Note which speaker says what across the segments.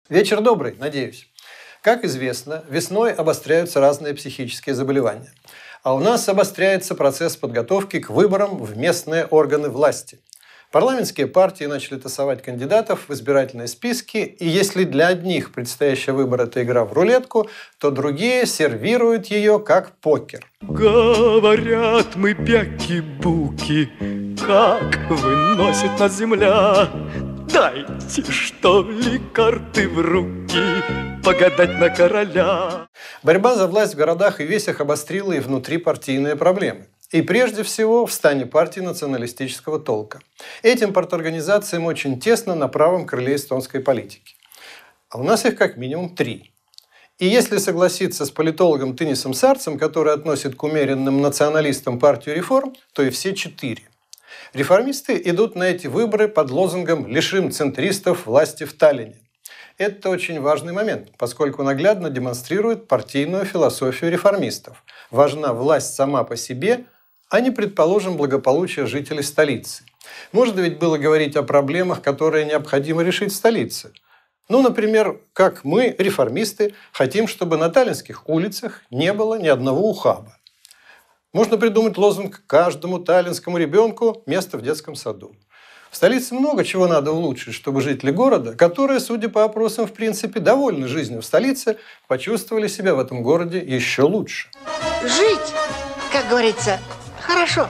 Speaker 1: Вечер добрый, надеюсь. Как известно, весной обостряются разные психические заболевания. А у нас обостряется процесс подготовки к выборам в местные органы власти. Парламентские партии начали тасовать кандидатов в избирательные списки, и если для одних предстоящий выбор – это игра в рулетку, то другие сервируют ее как покер.
Speaker 2: Говорят мы бяки-буки, как выносит нас земля. Дайте, что ли, карты в руки, погадать на короля.
Speaker 1: Борьба за власть в городах и весях обострила и внутрипартийные проблемы. И прежде всего в стане партий националистического толка. Этим парторганизациям очень тесно на правом крыле эстонской политики. А у нас их как минимум 3. И если согласиться с политологом Тынисом Сарцем, который относит к умеренным националистам партию реформ, то и все 4. Реформисты идут на эти выборы под лозунгом «Лишим центристов власти в Таллине». Это очень важный момент, поскольку наглядно демонстрирует партийную философию реформистов. Важна власть сама по себе, а не, предположим, благополучие жителей столицы. Можно ведь было говорить о проблемах, которые необходимо решить в столице. Ну, например, как мы, реформисты, хотим, чтобы на таллинских улицах не было ни одного ухаба. Можно придумать лозунг «Каждому таллинскому ребенку место в детском саду». В столице много чего надо улучшить, чтобы жители города, которые, судя по опросам, в принципе, довольны жизнью в столице, почувствовали себя в этом городе еще лучше.
Speaker 3: Жить, как говорится, хорошо.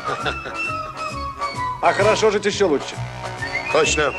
Speaker 4: А хорошо жить еще лучше.
Speaker 5: Точно.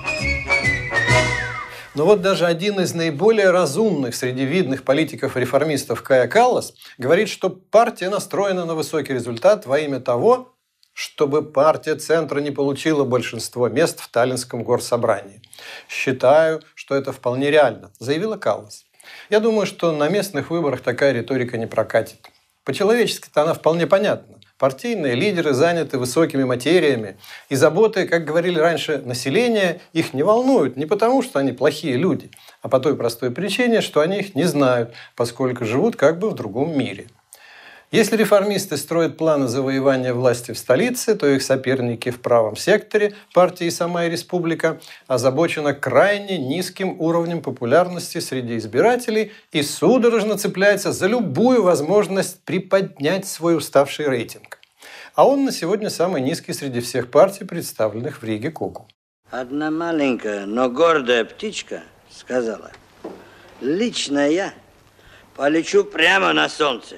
Speaker 1: Но вот даже один из наиболее разумных среди видных политиков-реформистов Кая Каллас говорит, что партия настроена на высокий результат во имя того, чтобы партия центра не получила большинство мест в Таллинском горсобрании. «Считаю, что это вполне реально», – заявила Каллас. Я думаю, что на местных выборах такая риторика не прокатит. По-человечески-то она вполне понятна. Партийные лидеры заняты высокими материями, и заботы, как говорили раньше, населения их не волнуют не потому, что они плохие люди, а по той простой причине, что они их не знают, поскольку живут как бы в другом мире. Если реформисты строят планы завоевания власти в столице, то их соперники в правом секторе, партии «Сама и Республика», озабочены крайне низким уровнем популярности среди избирателей и судорожно цепляется за любую возможность приподнять свой уставший рейтинг. А он на сегодня самый низкий среди всех партий, представленных в Риге Куку.
Speaker 6: Одна маленькая, но гордая птичка сказала: «Лично я полечу прямо на солнце».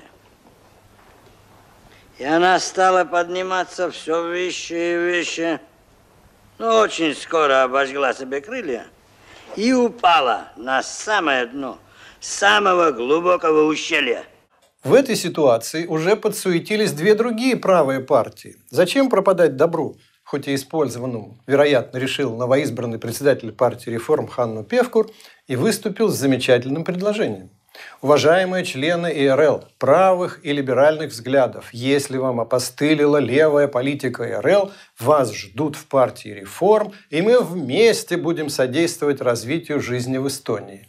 Speaker 6: И она стала подниматься все выше и выше, но очень скоро обожгла себе крылья и упала на самое дно самого глубокого ущелья.
Speaker 1: В этой ситуации уже подсуетились 2 другие правые партии. Зачем пропадать добру, хоть и использованному, вероятно, решил новоизбранный председатель партии реформ Ханну Певкур и выступил с замечательным предложением. Уважаемые члены ИРЛ, правых и либеральных взглядов, если вам опостылила левая политика ИРЛ, вас ждут в партии реформ, и мы вместе будем содействовать развитию жизни в Эстонии.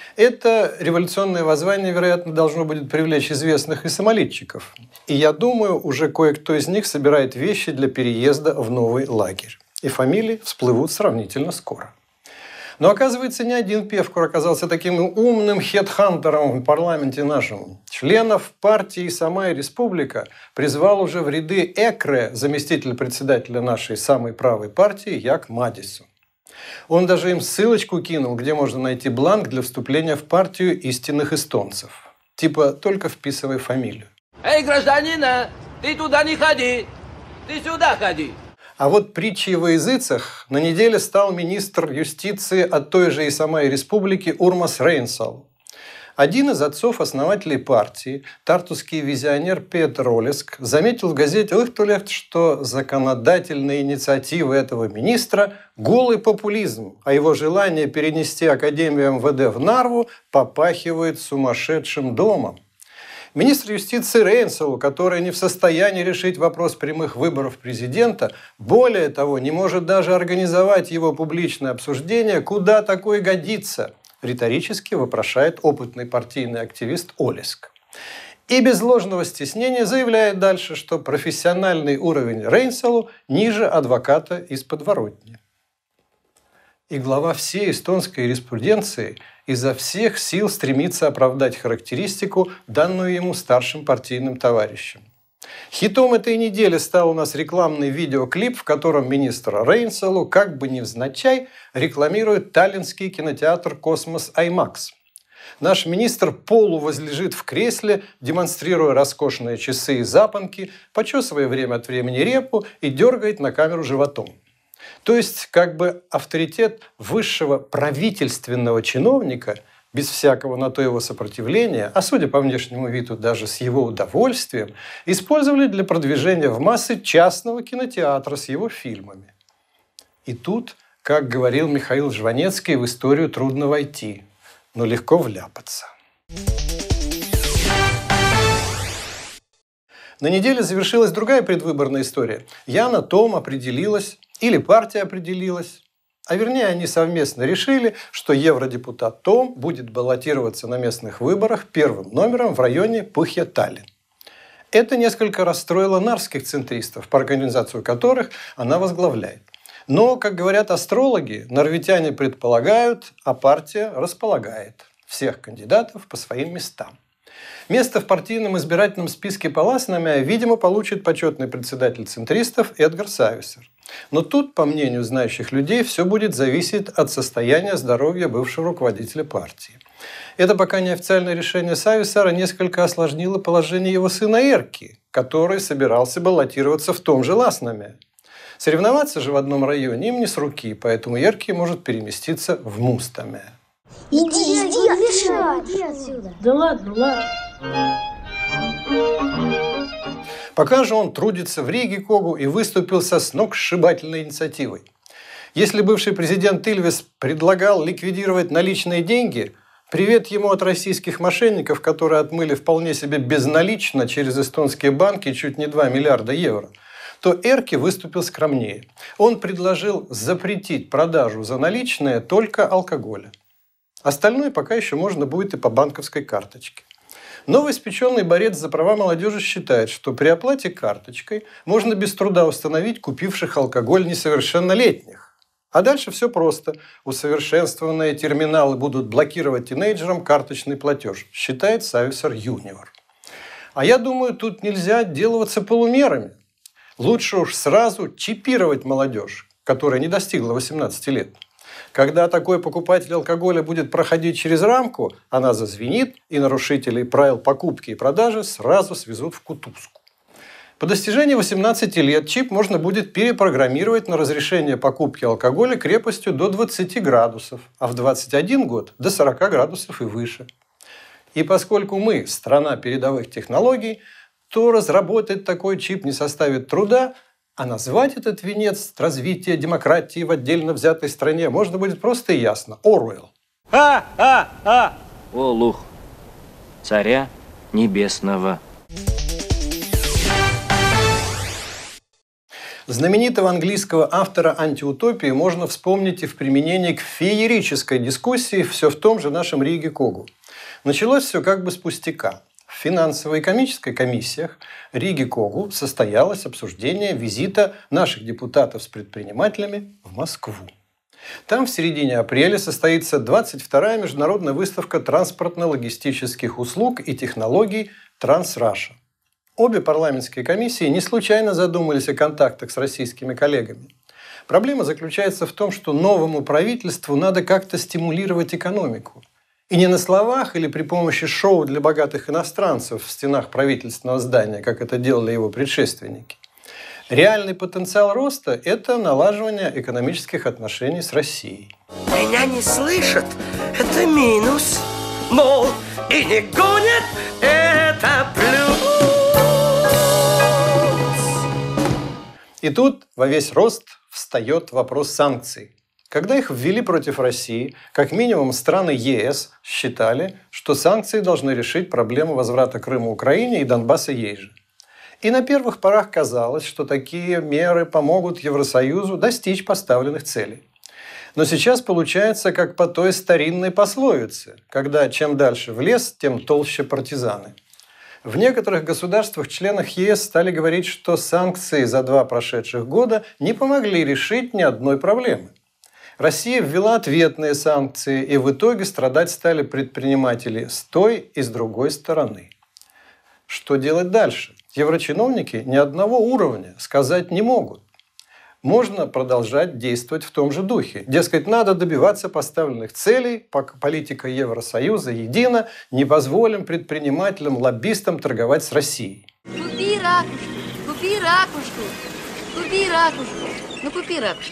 Speaker 1: Это революционное воззвание, вероятно, должно будет привлечь известных и самолетчиков. И я думаю, уже кое-кто из них собирает вещи для переезда в новый лагерь. И фамилии всплывут сравнительно скоро. Но, оказывается, не один Певкур оказался таким умным хедхантером в парламенте нашем. Членов партии «Сама и Республика» призвал уже в ряды ЭКРЭ заместитель председателя нашей самой правой партии Як Мадису. Он даже им ссылочку кинул, где можно найти бланк для вступления в партию истинных эстонцев. Типа «только вписывай фамилию».
Speaker 7: Эй, гражданин, ты туда не ходи, ты сюда ходи.
Speaker 1: А вот притчей во языцах на неделе стал министр юстиции от той же и самой республики Урмас Рейнсалу. Один из отцов-основателей партии, тартусский визионер Петр Олеск, заметил в газете «Лыхтулехт», что законодательные инициативы этого министра – голый популизм, а его желание перенести Академию МВД в Нарву попахивает сумасшедшим домом. Министр юстиции Рейнсалу, который не в состоянии решить вопрос прямых выборов президента, более того, не может даже организовать его публичное обсуждение, куда такой годится, риторически вопрошает опытный партийный активист Олеск. И без ложного стеснения заявляет дальше, что профессиональный уровень Рейнсалу ниже адвоката из подворотни. И глава всей эстонской юриспруденции изо всех сил стремится оправдать характеристику, данную ему старшим партийным товарищем. Хитом этой недели стал у нас рекламный видеоклип, в котором министр Рейнсалу как бы невзначай рекламирует таллинский кинотеатр «Космос IMAX». Наш министр полувозлежит в кресле, демонстрируя роскошные часы и запонки, почесывая время от времени репу и дергает на камеру животом. То есть, как бы авторитет высшего правительственного чиновника, без всякого на то его сопротивления, а судя по внешнему виду даже с его удовольствием, использовали для продвижения в массы частного кинотеатра с его фильмами. И тут, как говорил Михаил Жванецкий, в историю трудно войти, но легко вляпаться. На неделе завершилась другая предвыборная история. Яна Том определилась, или партия определилась, а вернее они совместно решили, что евродепутат Том будет баллотироваться на местных выборах первым номером в районе Пыхья-Таллин. Это несколько расстроило нарских центристов, по организацию которых она возглавляет. Но, как говорят астрологи, норвитяне предполагают, а партия располагает всех кандидатов по своим местам. Место в партийном избирательном списке по Ласнаме, видимо, получит почетный председатель центристов Эдгар Сависар. Но тут, по мнению знающих людей, все будет зависеть от состояния здоровья бывшего руководителя партии. Это пока неофициальное решение Сависара несколько осложнило положение его сына Эрки, который собирался баллотироваться в том же Ласнаме. Соревноваться же в одном районе им не с руки, поэтому Эрки может переместиться в Мустаме.
Speaker 4: Иди отсюда.
Speaker 7: Да ладно.
Speaker 1: Пока же он трудится в Риге Когу и выступил со сногсшибательной инициативой. Если бывший президент Ильвес предлагал ликвидировать наличные деньги, привет ему от российских мошенников, которые отмыли вполне себе безналично через эстонские банки чуть не 2 миллиарда евро, то Эрки выступил скромнее. Он предложил запретить продажу за наличные только алкоголя. Остальное пока еще можно будет и по банковской карточке. Новоиспеченный борец за права молодежи считает, что при оплате карточкой можно без труда установить купивших алкоголь несовершеннолетних. А дальше все просто. Усовершенствованные терминалы будут блокировать тинейджерам карточный платеж, считает Сависар Юниор. А я думаю, тут нельзя отделываться полумерами. Лучше уж сразу чипировать молодежь, которая не достигла 18 лет. Когда такой покупатель алкоголя будет проходить через рамку, она зазвенит, и нарушителей правил покупки и продажи сразу свезут в кутузку. По достижении 18 лет чип можно будет перепрограммировать на разрешение покупки алкоголя крепостью до 20 градусов, а в 21 год до 40 градусов и выше. И поскольку мы страна передовых технологий, то разработать такой чип не составит труда, а назвать этот венец развития демократии в отдельно взятой стране можно будет просто и ясно – Оруэлл.
Speaker 5: Олух, царя небесного.
Speaker 1: Знаменитого английского автора антиутопии можно вспомнить и в применении к феерической дискуссии все в том же нашем Риге Когу. Началось все как бы с пустяка. В финансовой и комической комиссиях Риге Когу состоялось обсуждение визита наших депутатов с предпринимателями в Москву. Там в середине апреля состоится 22-я международная выставка транспортно-логистических услуг и технологий «Трансраша». Обе парламентские комиссии не случайно задумались о контактах с российскими коллегами. Проблема заключается в том, что новому правительству надо как-то стимулировать экономику. И не на словах или при помощи шоу для богатых иностранцев в стенах правительственного здания, как это делали его предшественники. Реальный потенциал роста – это налаживание экономических отношений с Россией.
Speaker 8: Меня не слышат – это минус. Мол, и не гонят – это плюс.
Speaker 1: И тут во весь рост встает вопрос санкций. Когда их ввели против России, как минимум страны ЕС считали, что санкции должны решить проблему возврата Крыма Украине и Донбасса ей же. И на первых порах казалось, что такие меры помогут Евросоюзу достичь поставленных целей. Но сейчас получается как по той старинной пословице, когда чем дальше в лес, тем толще партизаны. В некоторых государствах-членах ЕС стали говорить, что санкции за 2 прошедших года не помогли решить ни одной проблемы. Россия ввела ответные санкции, и в итоге страдать стали предприниматели с той и с другой стороны. Что делать дальше? Еврочиновники ни одного уровня сказать не могут. Можно продолжать действовать в том же духе. Дескать, надо добиваться поставленных целей, политика Евросоюза едина, не позволим предпринимателям, лоббистам торговать с Россией.
Speaker 4: Купи ракушку, купи ракушку, купи ракушку, ну купи ракушку.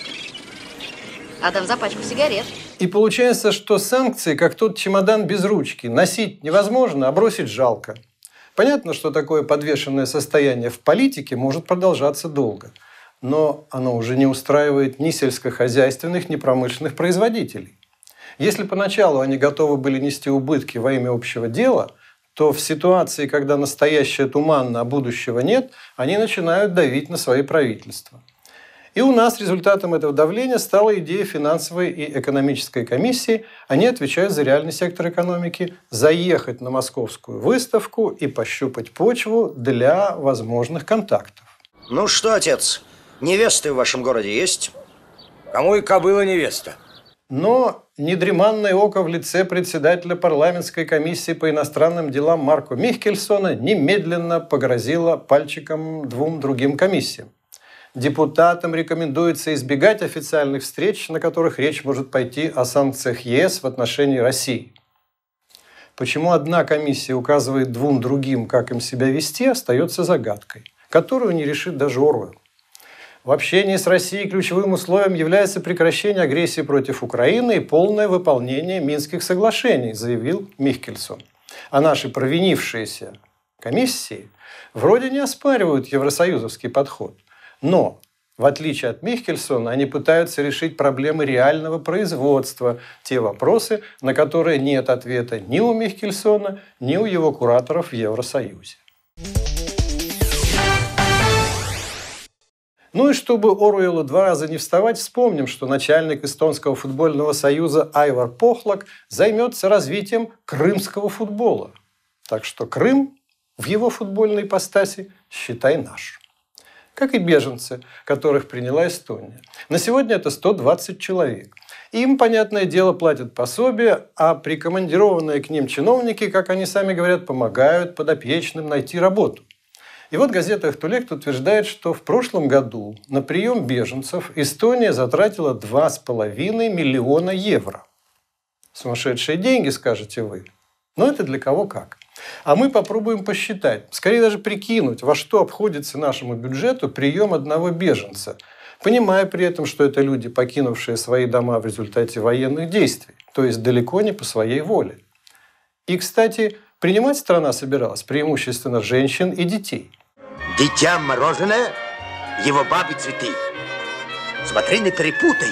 Speaker 4: Отдам за пачку сигарет.
Speaker 1: И получается, что санкции, как тот чемодан без ручки, носить невозможно, а бросить жалко. Понятно, что такое подвешенное состояние в политике может продолжаться долго. Но оно уже не устраивает ни сельскохозяйственных, ни промышленных производителей. Если поначалу они готовы были нести убытки во имя общего дела, то в ситуации, когда настоящее туманно, а будущего нет, они начинают давить на свои правительства. И у нас результатом этого давления стала идея финансовой и экономической комиссии. Они отвечают за реальный сектор экономики, заехать на московскую выставку и пощупать почву для возможных контактов.
Speaker 9: Ну что, отец, невесты в вашем городе есть? Кому и кобыла невеста?
Speaker 1: Но недреманное око в лице председателя парламентской комиссии по иностранным делам Марко Михкельсона немедленно погрозило пальчиком двум другим комиссиям. Депутатам рекомендуется избегать официальных встреч, на которых речь может пойти о санкциях ЕС в отношении России. Почему одна комиссия указывает двум другим, как им себя вести, остается загадкой, которую не решит даже Оруэлл. В общении с Россией ключевым условием является прекращение агрессии против Украины и полное выполнение Минских соглашений, заявил Михкельсон. А наши провинившиеся комиссии вроде не оспаривают евросоюзовский подход. Но, в отличие от Михкельсона, они пытаются решить проблемы реального производства, те вопросы, на которые нет ответа ни у Михкельсона, ни у его кураторов в Евросоюзе. Ну и чтобы Оруэллу два раза не вставать, вспомним, что начальник эстонского футбольного союза Айвар Похлак займется развитием крымского футбола. Так что Крым в его футбольной ипостаси, считай, наш. Как и беженцы, которых приняла Эстония. На сегодня это 120 человек. Им, понятное дело, платят пособие, а прикомандированные к ним чиновники, как они сами говорят, помогают подопечным найти работу. И вот газета «Эхтулект» утверждает, что в прошлом году на прием беженцев Эстония затратила 2,5 миллиона евро. Сумасшедшие деньги, скажете вы. Но это для кого как. А мы попробуем посчитать, скорее даже прикинуть, во что обходится нашему бюджету прием одного беженца, понимая при этом, что это люди, покинувшие свои дома в результате военных действий, то есть далеко не по своей воле. И, кстати, принимать страна собиралась преимущественно женщин и детей.
Speaker 9: Дитя мороженое, его бабы цветы. Смотри, не перепутай,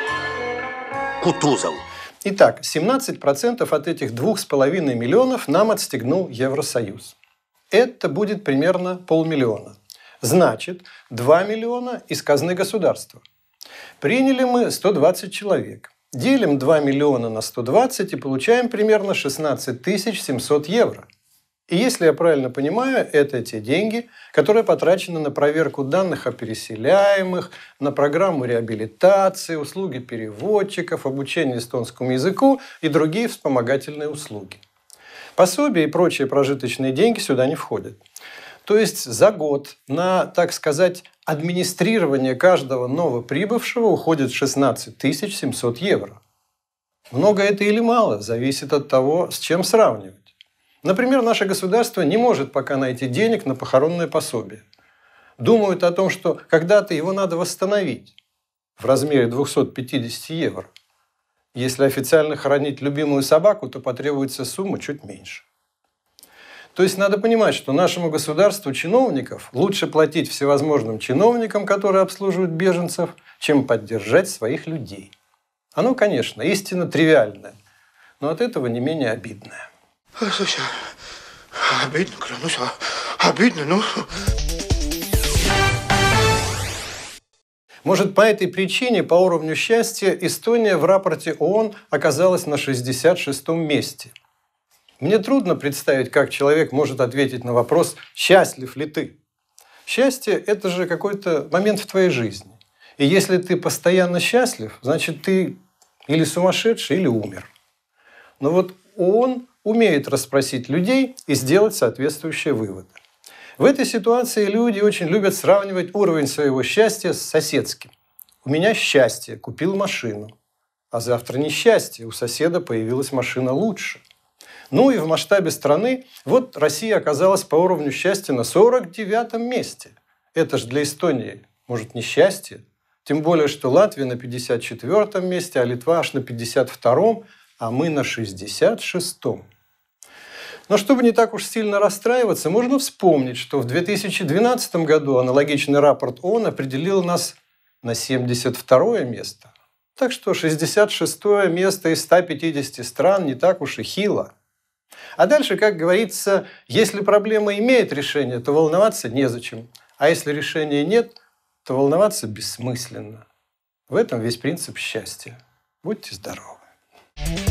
Speaker 9: Кутузов.
Speaker 1: Итак, 17% от этих 2,5 миллионов нам отстегнул Евросоюз. Это будет примерно 500 000. Значит, 2 миллиона из казны государства. Приняли мы 120 человек. Делим 2 миллиона на 120 и получаем примерно 16 700 евро. И если я правильно понимаю, это те деньги, которые потрачены на проверку данных о переселяемых, на программу реабилитации, услуги переводчиков, обучение эстонскому языку и другие вспомогательные услуги. Пособия и прочие прожиточные деньги сюда не входят. То есть за год на, так сказать, администрирование каждого новоприбывшего уходит 16 700 евро. Много это или мало, зависит от того, с чем сравнивать. Например, наше государство не может пока найти денег на похоронное пособие. Думают о том, что когда-то его надо восстановить в размере 250 евро. Если официально хоронить любимую собаку, то потребуется сумма чуть меньше. То есть надо понимать, что нашему государству чиновников лучше платить всевозможным чиновникам, которые обслуживают беженцев, чем поддержать своих людей. Оно, конечно, истинно тривиальное, но от этого не менее обидное.
Speaker 10: Слушай, обидно, клянусь, обидно, ну.
Speaker 1: Может, по этой причине, по уровню счастья, Эстония в рапорте ООН оказалась на 66-м месте. Мне трудно представить, как человек может ответить на вопрос «Счастлив ли ты?». Счастье – это же какой-то момент в твоей жизни. И если ты постоянно счастлив, значит, ты или сумасшедший, или умер. Но вот ООН умеет расспросить людей и сделать соответствующие выводы. В этой ситуации люди очень любят сравнивать уровень своего счастья с соседским. У меня счастье, купил машину. А завтра несчастье, у соседа появилась машина лучше. Ну и в масштабе страны, вот Россия оказалась по уровню счастья на 49-м месте. Это же для Эстонии, может, несчастье? Тем более, что Латвия на 54-м месте, а Литва аж на 52-м, а мы на 66-м. Но чтобы не так уж сильно расстраиваться, можно вспомнить, что в 2012 году аналогичный рапорт ООН определил нас на 72-е место. Так что 66-е место из 150 стран не так уж и хило. А дальше, как говорится, если проблема имеет решение, то волноваться незачем. А если решения нет, то волноваться бессмысленно. В этом весь принцип счастья. Будьте здоровы!